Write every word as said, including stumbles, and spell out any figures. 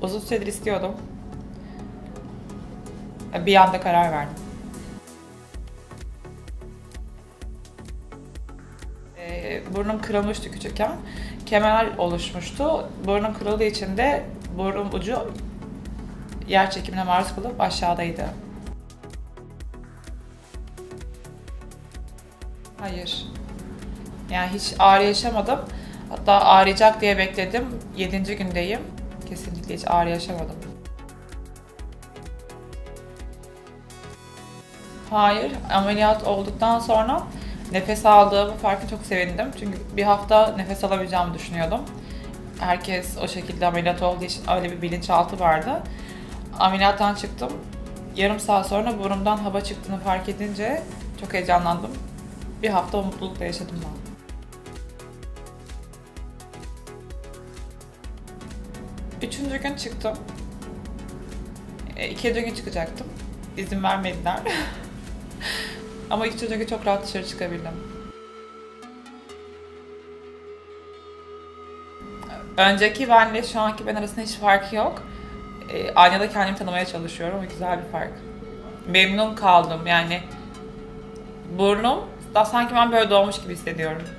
Uzun süredir istiyordum. Bir anda karar verdim. Ee, burnum kırılmıştı küçükken. Kemer oluşmuştu. Burnum kırıldığı için de burnum ucu yer çekimine maruz kalıp aşağıdaydı. Hayır. Yani hiç ağrı yaşamadım. Hatta ağrıyacak diye bekledim. Yedinci gündeyim. Kesinlikle hiç ağrı yaşamadım. Hayır, ameliyat olduktan sonra nefes aldığımı farkı çok sevindim. Çünkü bir hafta nefes alabileceğimi düşünüyordum. Herkes o şekilde ameliyat olduğu için öyle bir bilinçaltı vardı. Ameliyattan çıktım. Yarım saat sonra burnumdan hava çıktığını fark edince çok heyecanlandım. Bir hafta o mutlulukla yaşadım ben. Üçüncü gün çıktım. E, ikinci gün çıkacaktım. İzin vermediler. Ama ikinci gün çok rahat dışarı çıkabildim. Önceki benle şu anki ben arasında hiç fark yok. E, aynada kendimi tanımaya çalışıyorum. O güzel bir fark. Memnun kaldım yani. Burnum, daha sanki ben böyle doğmuş gibi hissediyorum.